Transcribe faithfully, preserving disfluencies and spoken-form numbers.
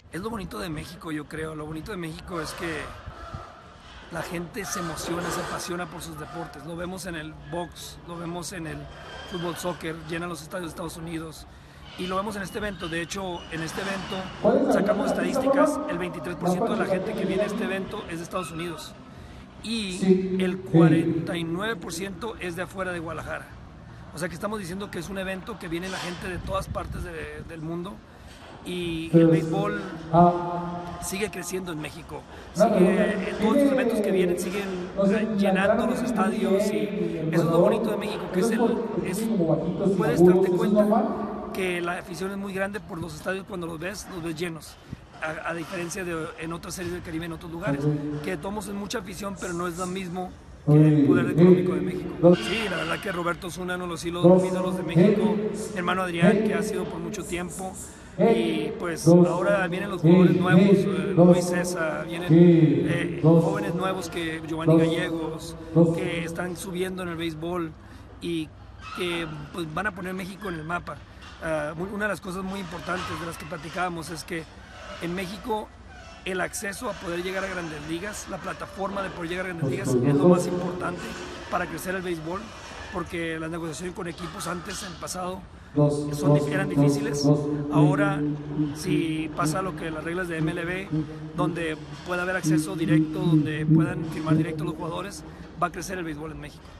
Es lo bonito de México, yo creo. Lo bonito de México es que la gente se emociona, se apasiona por sus deportes. Lo vemos en el box, lo vemos en el fútbol, soccer, llenan los estadios de Estados Unidos. Y lo vemos en este evento. De hecho, en este evento sacamos estadísticas, el veintitrés por ciento de la gente que viene a este evento es de Estados Unidos. Y el cuarenta y nueve por ciento es de afuera de Guadalajara. O sea que estamos diciendo que es un evento que viene la gente de todas partes de, del mundo. Y el béisbol sigue creciendo en México, sigue, todos los eventos que vienen siguen llenando los estadios, y eso es lo bonito de México, que es el, es, puedes darte cuenta que la afición es muy grande por los estadios. Cuando los ves, los ves llenos, a, a diferencia de en otras series del Caribe, en otros lugares, que tomamos en mucha afición, pero no es lo mismo que el poder económico de México. Sí, la verdad que Roberto es uno de los ídolos de México, hermano Adrián, que ha sido por mucho tiempo. Y pues ahora vienen los jugadores nuevos, eh, Luis César, vienen eh, jóvenes nuevos, que Giovanni Gallegos, que están subiendo en el béisbol y que pues van a poner México en el mapa. Uh, una de las cosas muy importantes de las que platicábamos es que en México el acceso a poder llegar a grandes ligas, la plataforma de poder llegar a grandes ligas es lo más importante para crecer el béisbol, porque las negociaciones con equipos antes, en el pasado, son, eran difíciles. Ahora, si pasa lo que las reglas de M L B, donde pueda haber acceso directo, donde puedan firmar directo los jugadores, va a crecer el béisbol en México.